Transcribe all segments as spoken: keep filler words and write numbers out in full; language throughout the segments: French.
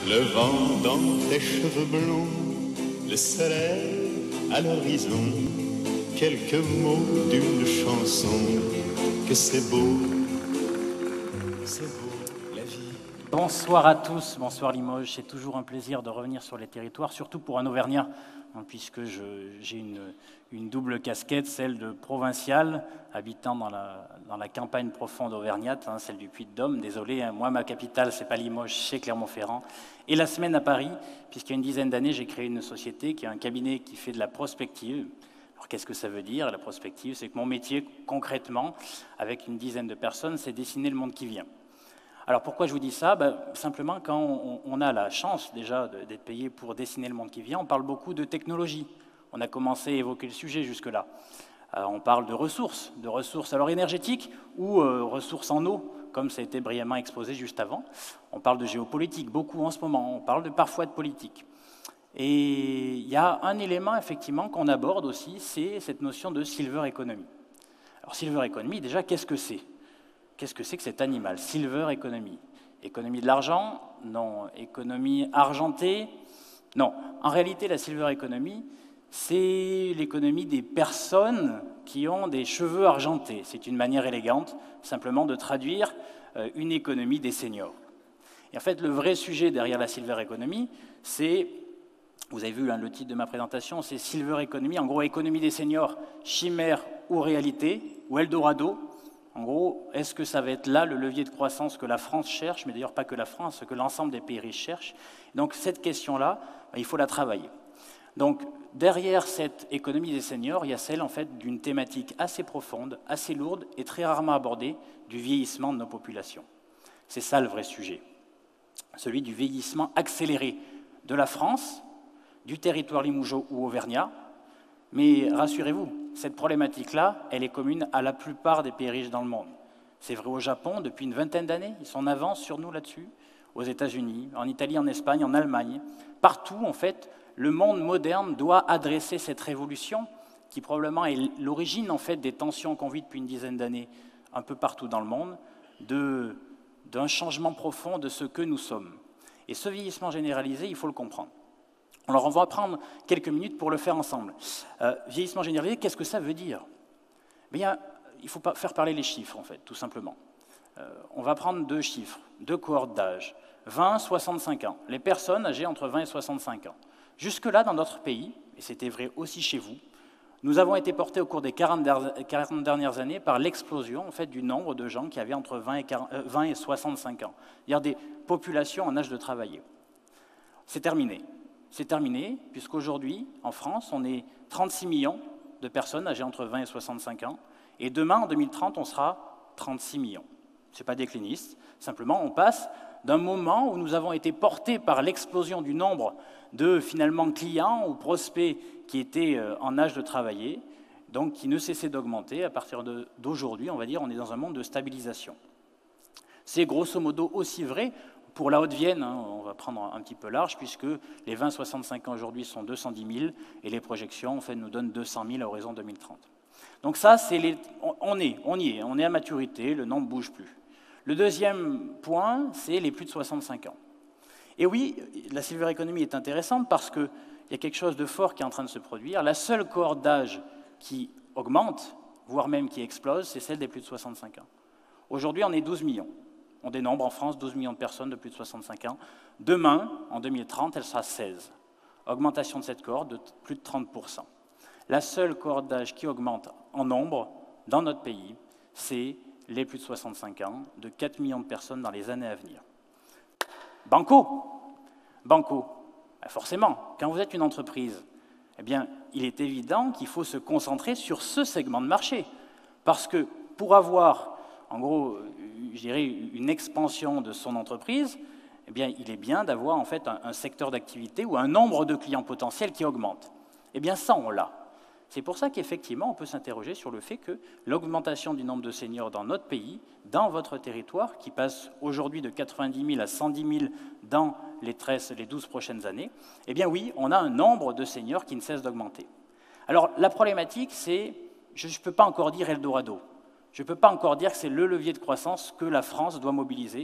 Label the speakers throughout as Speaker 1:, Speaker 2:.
Speaker 1: Le vent dans tes cheveux blonds, le soleil à l'horizon, quelques mots d'une chanson, que c'est beau, c'est beau la vie.
Speaker 2: Bonsoir à tous, bonsoir Limoges, c'est toujours un plaisir de revenir sur les territoires, surtout pour un Auvergnat, hein, puisque j'ai une, une double casquette, celle de provincial, habitant dans la, dans la campagne profonde auvergnate, hein, celle du Puy-de-Dôme. Désolé, hein, moi ma capitale c'est pas Limoges, c'est Clermont-Ferrand. Et la semaine à Paris, puisqu'il y a une dizaine d'années j'ai créé une société qui est un cabinet qui fait de la prospective. Alors qu'est-ce que ça veut dire la prospective? C'est que mon métier concrètement, avec une dizaine de personnes, c'est dessiner le monde qui vient. Alors pourquoi je vous dis ça? Ben, simplement quand on, on a la chance déjà d'être payé pour dessiner le monde qui vient, on parle beaucoup de technologie. On a commencé à évoquer le sujet jusque-là. Euh, on parle de ressources, de ressources alors énergétiques ou euh, ressources en eau, comme ça a été brillamment exposé juste avant. On parle de géopolitique, beaucoup en ce moment. On parle de, parfois de politique. Et il y a un élément effectivement qu'on aborde aussi, c'est cette notion de silver economy. Alors silver economy, déjà, qu'est-ce que c'est? Qu'est-ce que c'est que cet animal? Silver economy. Économie de l'argent? Non. Économie argentée? Non. En réalité, la silver economy, c'est l'économie des personnes qui ont des cheveux argentés. C'est une manière élégante, simplement, de traduire une économie des seniors. Et en fait, le vrai sujet derrière la silver economy, c'est, vous avez vu hein, le titre de ma présentation, c'est silver economy, en gros, économie des seniors, chimère ou réalité, ou Eldorado. En gros, est-ce que ça va être là le levier de croissance que la France cherche, mais d'ailleurs pas que la France, que l'ensemble des pays riches cherchent? Donc cette question-là, il faut la travailler. Donc derrière cette économie des seniors, il y a celle en fait d'une thématique assez profonde, assez lourde et très rarement abordée du vieillissement de nos populations. C'est ça le vrai sujet, celui du vieillissement accéléré de la France, du territoire limougeau ou auvergnat. Mais rassurez-vous, cette problématique-là, elle est commune à la plupart des pays riches dans le monde. C'est vrai au Japon depuis une vingtaine d'années, ils sont en avance sur nous là-dessus, aux États-Unis, en Italie, en Espagne, en Allemagne. Partout, en fait, le monde moderne doit adresser cette révolution qui probablement est l'origine en fait, des tensions qu'on vit depuis une dizaine d'années un peu partout dans le monde, d'un changement profond de ce que nous sommes. Et ce vieillissement généralisé, il faut le comprendre. Alors on va prendre quelques minutes pour le faire ensemble. Euh, vieillissement généralisé, qu'est-ce que ça veut dire? Bien, il faut pas faire parler les chiffres, en fait, tout simplement. Euh, on va prendre deux chiffres, deux cohortes d'âge, vingt à soixante-cinq ans. Les personnes âgées entre vingt et soixante-cinq ans. Jusque-là, dans notre pays, et c'était vrai aussi chez vous, nous avons été portés au cours des quarante dernières années par l'explosion en fait, du nombre de gens qui avaient entre vingt et soixante-cinq ans. C'est-à-dire des populations en âge de travailler. C'est terminé. C'est terminé, puisqu'aujourd'hui, en France, on est trente-six millions de personnes âgées entre vingt et soixante-cinq ans, et demain, en deux mille trente, on sera trente-six millions. Ce n'est pas décliniste, simplement, on passe d'un moment où nous avons été portés par l'explosion du nombre de, finalement, clients ou prospects qui étaient en âge de travailler, donc qui ne cessaient d'augmenter. À partir d'aujourd'hui, on va dire, on est dans un monde de stabilisation. C'est grosso modo aussi vrai pour la Haute-Vienne, hein, on va prendre un petit peu large, puisque les vingt à soixante-cinq ans aujourd'hui sont deux cent dix mille, et les projections en fait, nous donnent deux cent mille à horizon deux mille trente. Donc ça, c'est les, on, est, on y est, on est à maturité, le nombre ne bouge plus. Le deuxième point, c'est les plus de soixante-cinq ans. Et oui, la silver economy est intéressante parce qu'il y a quelque chose de fort qui est en train de se produire. La seule cohorte d'âge qui augmente, voire même qui explose, c'est celle des plus de soixante-cinq ans. Aujourd'hui, on est douze millions. On dénombre en France douze millions de personnes de plus de soixante-cinq ans. Demain, en deux mille trente, elle sera seize. Augmentation de cette cohorte de plus de trente pour cent. La seule cohorte d'âge qui augmente en nombre dans notre pays, c'est les plus de soixante-cinq ans, de quatre millions de personnes dans les années à venir. Banco, Banco. Forcément, quand vous êtes une entreprise, eh bien, il est évident qu'il faut se concentrer sur ce segment de marché. Parce que pour avoir, en gros, je dirais, une expansion de son entreprise, eh bien, il est bien d'avoir en fait un, un secteur d'activité ou un nombre de clients potentiels qui augmente. Eh bien, ça, on l'a. C'est pour ça qu'effectivement, on peut s'interroger sur le fait que l'augmentation du nombre de seniors dans notre pays, dans votre territoire, qui passe aujourd'hui de quatre-vingt-dix mille à cent dix mille dans les, treize, les douze prochaines années, eh bien oui, on a un nombre de seniors qui ne cesse d'augmenter. Alors, la problématique, c'est, je ne peux pas encore dire Eldorado. Je ne peux pas encore dire que c'est le levier de croissance que la France doit mobiliser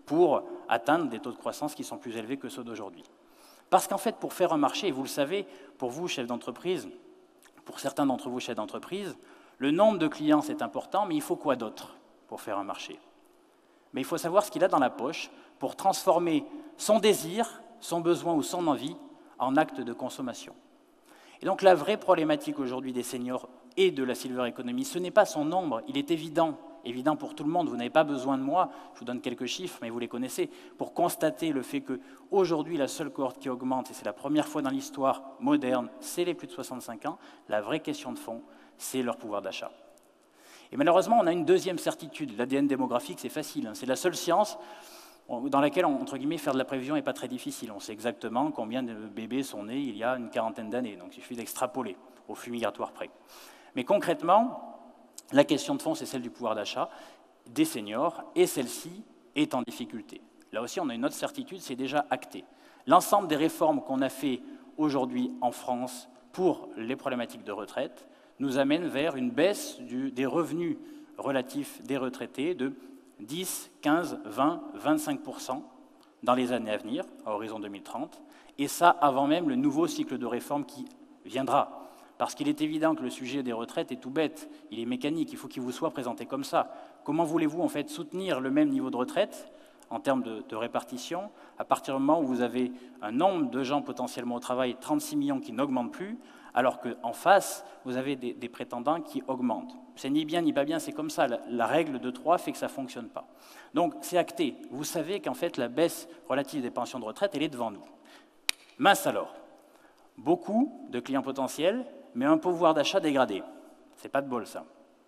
Speaker 2: pour atteindre des taux de croissance qui sont plus élevés que ceux d'aujourd'hui. Parce qu'en fait, pour faire un marché, et vous le savez, pour vous, chefs d'entreprise, pour certains d'entre vous, chefs d'entreprise, le nombre de clients, c'est important, mais il faut quoi d'autre pour faire un marché? Mais il faut savoir ce qu'il a dans la poche pour transformer son désir, son besoin ou son envie en acte de consommation. Et donc la vraie problématique aujourd'hui des seniors et de la silver economy, ce n'est pas son nombre, il est évident, évident pour tout le monde, vous n'avez pas besoin de moi, je vous donne quelques chiffres, mais vous les connaissez, pour constater le fait qu'aujourd'hui la seule cohorte qui augmente, et c'est la première fois dans l'histoire moderne, c'est les plus de soixante-cinq ans, la vraie question de fond, c'est leur pouvoir d'achat. Et malheureusement, on a une deuxième certitude, l'A D N démographique, c'est facile, hein, c'est la seule science dans laquelle, entre guillemets, faire de la prévision n'est pas très difficile. On sait exactement combien de bébés sont nés il y a une quarantaine d'années, donc il suffit d'extrapoler au flux migratoire près. Mais concrètement, la question de fond, c'est celle du pouvoir d'achat des seniors, et celle-ci est en difficulté. Là aussi, on a une autre certitude, c'est déjà acté. L'ensemble des réformes qu'on a fait aujourd'hui en France pour les problématiques de retraite nous amène vers une baisse du, des revenus relatifs des retraités de dix, quinze, vingt, vingt-cinq pour cent dans les années à venir, à horizon deux mille trente, et ça avant même le nouveau cycle de réforme qui viendra. Parce qu'il est évident que le sujet des retraites est tout bête, il est mécanique, il faut qu'il vous soit présenté comme ça. Comment voulez-vous en fait soutenir le même niveau de retraite en termes de, de répartition, à partir du moment où vous avez un nombre de gens potentiellement au travail, trente-six millions qui n'augmentent plus, alors qu'en face, vous avez des, des prétendants qui augmentent. C'est ni bien ni pas bien, c'est comme ça. La, la règle de trois fait que ça ne fonctionne pas. Donc, c'est acté. Vous savez qu'en fait, la baisse relative des pensions de retraite, elle est devant nous. Mince alors. Beaucoup de clients potentiels, mais un pouvoir d'achat dégradé. C'est pas de bol, ça.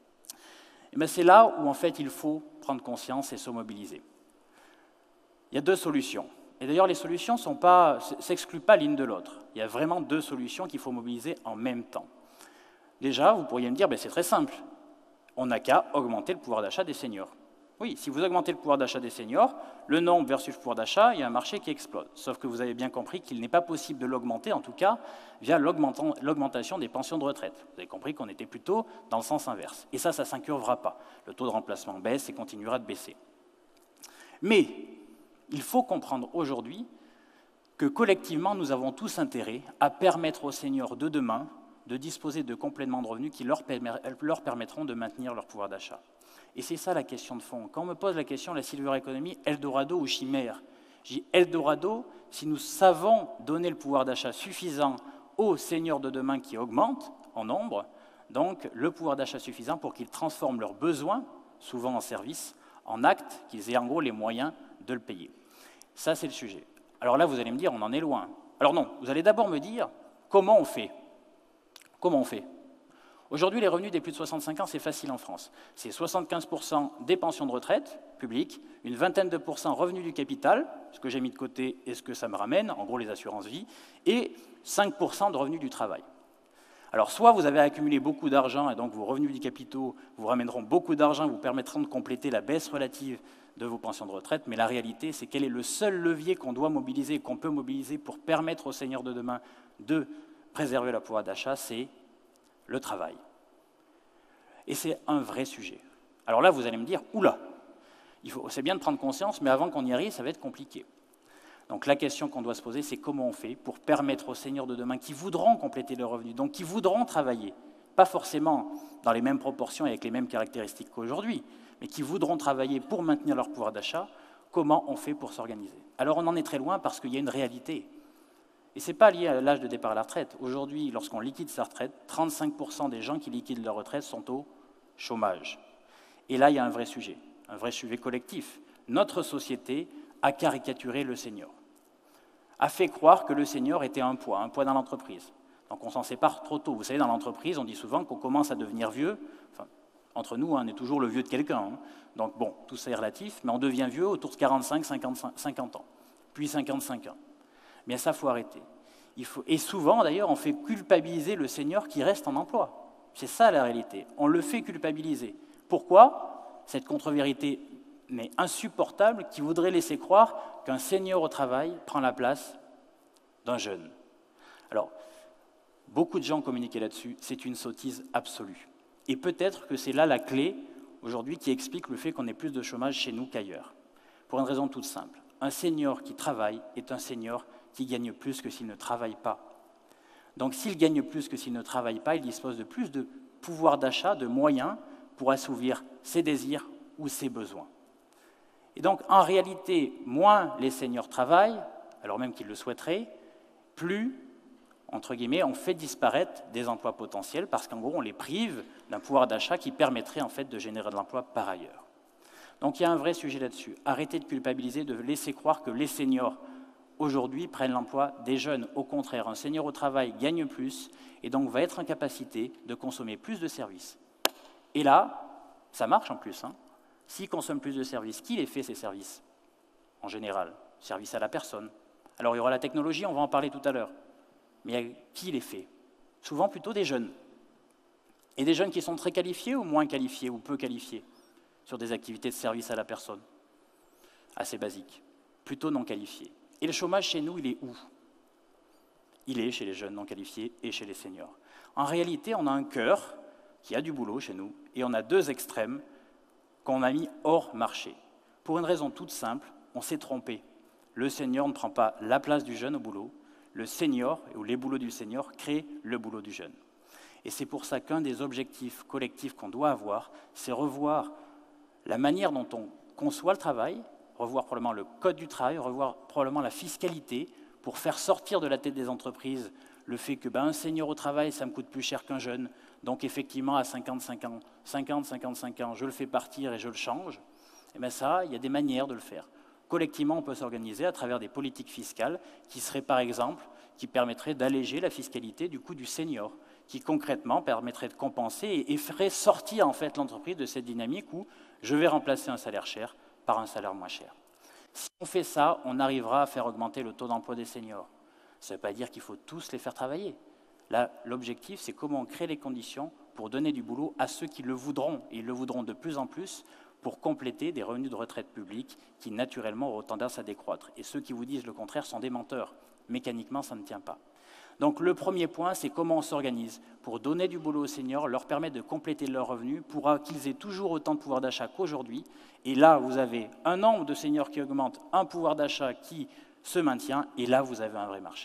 Speaker 2: Et bien, c'est là où, en fait, il faut prendre conscience et se mobiliser. Il y a deux solutions. Et d'ailleurs, les solutions ne s'excluent pas l'une de l'autre. Il y a vraiment deux solutions qu'il faut mobiliser en même temps. Déjà, vous pourriez me dire, ben, c'est très simple. On n'a qu'à augmenter le pouvoir d'achat des seniors. Oui, si vous augmentez le pouvoir d'achat des seniors, le nombre versus le pouvoir d'achat, il y a un marché qui explose. Sauf que vous avez bien compris qu'il n'est pas possible de l'augmenter, en tout cas, via l'augmentation des pensions de retraite. Vous avez compris qu'on était plutôt dans le sens inverse. Et ça, ça ne s'incurvera pas. Le taux de remplacement baisse et continuera de baisser. Mais il faut comprendre aujourd'hui que collectivement, nous avons tous intérêt à permettre aux seniors de demain de disposer de compléments de revenus qui leur, leur permettront de maintenir leur pouvoir d'achat. Et c'est ça la question de fond. Quand on me pose la question, la silver economy, Eldorado ou chimère, je dis Eldorado, si nous savons donner le pouvoir d'achat suffisant aux seniors de demain qui augmentent en nombre, donc le pouvoir d'achat suffisant pour qu'ils transforment leurs besoins, souvent en services, en actes, qu'ils aient en gros les moyens de le payer. Ça, c'est le sujet. Alors là, vous allez me dire, on en est loin. Alors non, vous allez d'abord me dire, comment on fait? Comment on fait? Aujourd'hui, les revenus des plus de soixante-cinq ans, c'est facile en France. C'est soixante-quinze pour cent des pensions de retraite publiques, une vingtaine de pourcents revenus du capital, ce que j'ai mis de côté et ce que ça me ramène, en gros les assurances vie, et cinq pour cent de revenus du travail. Alors, soit vous avez accumulé beaucoup d'argent et donc vos revenus du capitaux vous ramèneront beaucoup d'argent, vous permettront de compléter la baisse relative de vos pensions de retraite, mais la réalité, c'est quel est le seul levier qu'on doit mobiliser, qu'on peut mobiliser pour permettre aux seniors de demain de préserver leur pouvoir d'achat, c'est le travail. Et c'est un vrai sujet. Alors là, vous allez me dire, oula, c'est bien de prendre conscience, mais avant qu'on y arrive, ça va être compliqué. Donc la question qu'on doit se poser, c'est comment on fait pour permettre aux seniors de demain qui voudront compléter leurs revenus, donc qui voudront travailler, pas forcément dans les mêmes proportions et avec les mêmes caractéristiques qu'aujourd'hui, mais qui voudront travailler pour maintenir leur pouvoir d'achat, comment on fait pour s'organiser? Alors on en est très loin parce qu'il y a une réalité. Et ce n'est pas lié à l'âge de départ à la retraite. Aujourd'hui, lorsqu'on liquide sa retraite, trente-cinq pour cent des gens qui liquident leur retraite sont au chômage. Et là, il y a un vrai sujet, un vrai sujet collectif. Notre société a caricaturé le senior, a fait croire que le senior était un poids, un poids dans l'entreprise. Donc on s'en sépare trop tôt. Vous savez, dans l'entreprise, on dit souvent qu'on commence à devenir vieux. Enfin, entre nous, hein, on est toujours le vieux de quelqu'un. Hein. Donc bon, tout ça est relatif, mais on devient vieux autour de quarante-cinq, cinquante ans, puis cinquante-cinq ans. Mais ça, il faut arrêter. Il faut... Et souvent, d'ailleurs, on fait culpabiliser le senior qui reste en emploi. C'est ça la réalité. On le fait culpabiliser. Pourquoi? Cette contre-vérité mais insupportable qui voudrait laisser croire qu'un senior au travail prend la place d'un jeune. Alors, beaucoup de gens ont communiqué là-dessus, c'est une sottise absolue. Et peut-être que c'est là la clé, aujourd'hui, qui explique le fait qu'on ait plus de chômage chez nous qu'ailleurs. Pour une raison toute simple. Un senior qui travaille est un senior qui gagne plus que s'il ne travaille pas. Donc s'il gagne plus que s'il ne travaille pas, il dispose de plus de pouvoir d'achat, de moyens pour assouvir ses désirs ou ses besoins. Et donc en réalité, moins les seniors travaillent, alors même qu'ils le souhaiteraient, plus, entre guillemets, on fait disparaître des emplois potentiels parce qu'en gros, on les prive d'un pouvoir d'achat qui permettrait en fait de générer de l'emploi par ailleurs. Donc il y a un vrai sujet là-dessus. Arrêtez de culpabiliser, de laisser croire que les seniors, aujourd'hui, prennent l'emploi des jeunes. Au contraire, un senior au travail gagne plus et donc va être en capacité de consommer plus de services. Et là, ça marche en plus. Hein. S'il consomme plus de services, qui les fait ces services? En général, services à la personne. Alors il y aura la technologie, on va en parler tout à l'heure. Mais qui les fait? Souvent plutôt des jeunes. Et des jeunes qui sont très qualifiés ou moins qualifiés ou peu qualifiés sur des activités de service à la personne. Assez basiques. Plutôt non qualifiés. Et le chômage chez nous, il est où? Il est chez les jeunes non qualifiés et chez les seniors. En réalité, on a un cœur qui a du boulot chez nous et on a deux extrêmes qu'on a mis hors marché. Pour une raison toute simple, on s'est trompé. Le senior ne prend pas la place du jeune au boulot. Le senior, ou les boulots du senior, créent le boulot du jeune. Et c'est pour ça qu'un des objectifs collectifs qu'on doit avoir, c'est revoir la manière dont on conçoit le travail, revoir probablement le code du travail, revoir probablement la fiscalité, pour faire sortir de la tête des entreprises le fait que ben, un senior au travail, ça me coûte plus cher qu'un jeune. Donc effectivement, à cinquante-cinq ans, cinquante, cinquante-cinq ans, je le fais partir et je le change. Et bien ça, il y a des manières de le faire. Collectivement, on peut s'organiser à travers des politiques fiscales qui seraient, par exemple, qui permettraient d'alléger la fiscalité du coût du senior, qui concrètement permettrait de compenser et ferait sortir en fait l'entreprise de cette dynamique où je vais remplacer un salaire cher par un salaire moins cher. Si on fait ça, on arrivera à faire augmenter le taux d'emploi des seniors. Ça ne veut pas dire qu'il faut tous les faire travailler. Là, l'objectif, c'est comment on crée les conditions pour donner du boulot à ceux qui le voudront, et ils le voudront de plus en plus, pour compléter des revenus de retraite publics qui, naturellement, auront tendance à décroître. Et ceux qui vous disent le contraire sont des menteurs. Mécaniquement, ça ne tient pas. Donc le premier point, c'est comment on s'organise pour donner du boulot aux seniors, leur permettre de compléter leurs revenus pour qu'ils aient toujours autant de pouvoir d'achat qu'aujourd'hui. Et là, vous avez un nombre de seniors qui augmente, un pouvoir d'achat qui se maintient, et là, vous avez un vrai marché.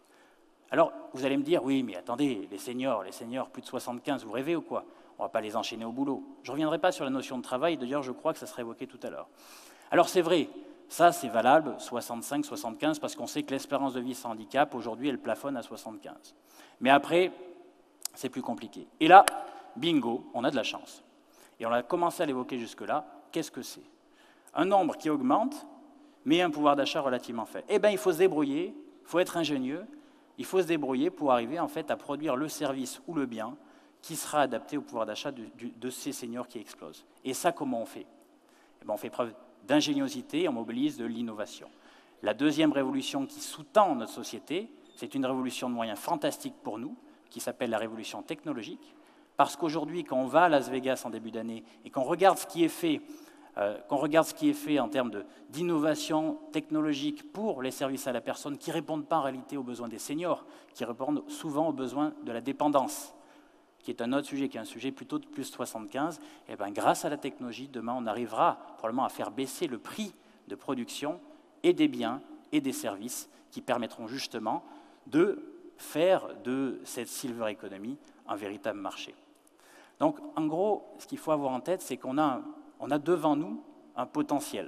Speaker 2: Alors, vous allez me dire, oui, mais attendez, les seniors, les seniors plus de soixante-quinze, vous rêvez ou quoi? On ne va pas les enchaîner au boulot. Je ne reviendrai pas sur la notion de travail, d'ailleurs, je crois que ça sera évoqué tout à l'heure. Alors, c'est vrai, ça, c'est valable, soixante-cinq, soixante-quinze, parce qu'on sait que l'espérance de vie sans handicap, aujourd'hui, elle plafonne à soixante-quinze. Mais après, c'est plus compliqué. Et là, bingo, on a de la chance. Et on a commencé à l'évoquer jusque-là. Qu'est-ce que c'est? Un nombre qui augmente, mais un pouvoir d'achat relativement faible. Eh bien, il faut se débrouiller, il faut être ingénieux, il faut se débrouiller pour arriver en fait à produire le service ou le bien qui sera adapté au pouvoir d'achat de, de ces seniors qui explosent. Et ça, comment on fait? Eh bien, on fait preuve d'ingéniosité, on mobilise de l'innovation. La deuxième révolution qui sous-tend notre société, c'est une révolution de moyens fantastiques pour nous, qui s'appelle la révolution technologique, parce qu'aujourd'hui, quand on va à Las Vegas en début d'année et qu'on regarde ce qui est fait, euh, qu'on regarde ce qui est fait en termes d'innovation technologique pour les services à la personne, qui ne répondent pas en réalité aux besoins des seniors, qui répondent souvent aux besoins de la dépendance, qui est un autre sujet, qui est un sujet plutôt de plus de soixante-quinze, et bien, grâce à la technologie, demain, on arrivera probablement à faire baisser le prix de production et des biens et des services qui permettront justement de faire de cette silver economy un véritable marché. Donc, en gros, ce qu'il faut avoir en tête, c'est qu'on a, on a devant nous un potentiel.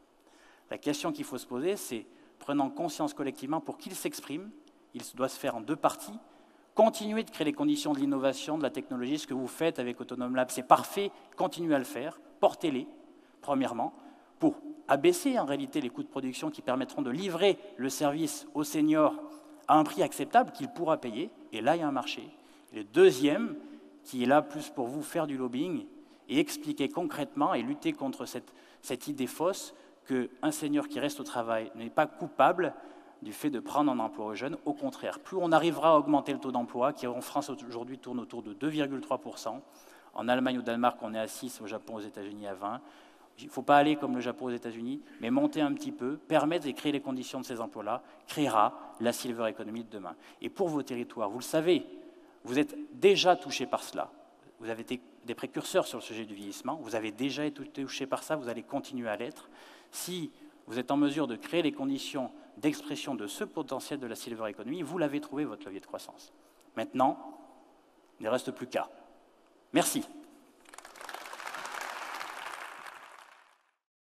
Speaker 2: La question qu'il faut se poser, c'est, prenant conscience collectivement pour qu'il s'exprime, il doit se faire en deux parties. Continuez de créer les conditions de l'innovation, de la technologie, ce que vous faites avec Autonom Lab, c'est parfait, continuez à le faire, portez-les, premièrement, pour abaisser en réalité les coûts de production qui permettront de livrer le service aux seniors à un prix acceptable qu'il pourra payer, et là il y a un marché. Et le deuxième, qui est là plus pour vous faire du lobbying, et expliquer concrètement et lutter contre cette, cette idée fausse qu'un senior qui reste au travail n'est pas coupable du fait de prendre un emploi aux jeunes. Au contraire, plus on arrivera à augmenter le taux d'emploi, qui en France aujourd'hui tourne autour de deux virgule trois pour cent, en Allemagne ou au Danemark on est à six, au Japon, aux États-Unis à vingt. Il ne faut pas aller comme le Japon aux États-Unis, mais monter un petit peu, permettre et créer les conditions de ces emplois-là, créera la silver economy de demain. Et pour vos territoires, vous le savez, vous êtes déjà touchés par cela. Vous avez été des précurseurs sur le sujet du vieillissement, vous avez déjà été touchés par ça, vous allez continuer à l'être. Si vous êtes en mesure de créer les conditions d'expression de ce potentiel de la silver economy, vous l'avez trouvé, votre levier de croissance. Maintenant, il ne reste plus qu'à. Merci.